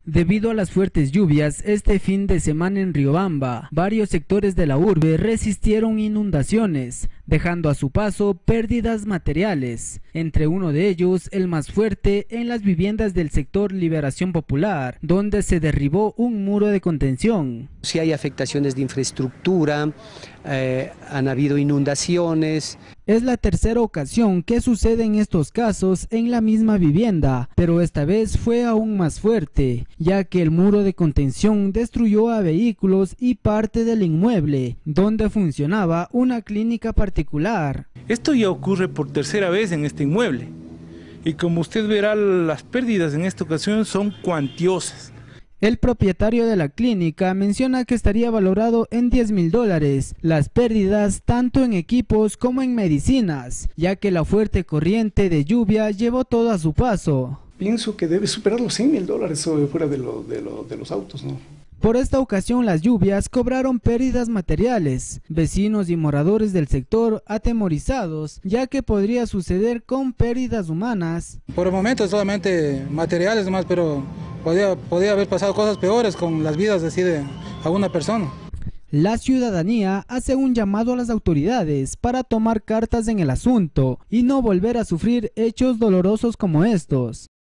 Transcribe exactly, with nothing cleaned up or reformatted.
Debido a las fuertes lluvias este fin de semana en Riobamba, varios sectores de la urbe resistieron inundaciones, dejando a su paso pérdidas materiales, entre uno de ellos el más fuerte en las viviendas del sector Liberación Popular, donde se derribó un muro de contención. Sí hay afectaciones de infraestructura, eh, han habido inundaciones. Es la tercera ocasión que suceden estos casos en la misma vivienda, pero esta vez fue aún más fuerte, ya que el muro de contención destruyó a vehículos y parte del inmueble, donde funcionaba una clínica particular. Esto ya ocurre por tercera vez en este inmueble, y como usted verá, las pérdidas en esta ocasión son cuantiosas. El propietario de la clínica menciona que estaría valorado en diez mil dólares las pérdidas tanto en equipos como en medicinas, ya que la fuerte corriente de lluvia llevó todo a su paso. Pienso que debe superar los cien mil dólares fuera de, lo, de, lo, de los autos, ¿no? Por esta ocasión las lluvias cobraron pérdidas materiales, vecinos y moradores del sector atemorizados, ya que podría suceder con pérdidas humanas. Por el momento solamente materiales nomás, pero podría, podría haber pasado cosas peores con las vidas así de alguna persona. La ciudadanía hace un llamado a las autoridades para tomar cartas en el asunto y no volver a sufrir hechos dolorosos como estos.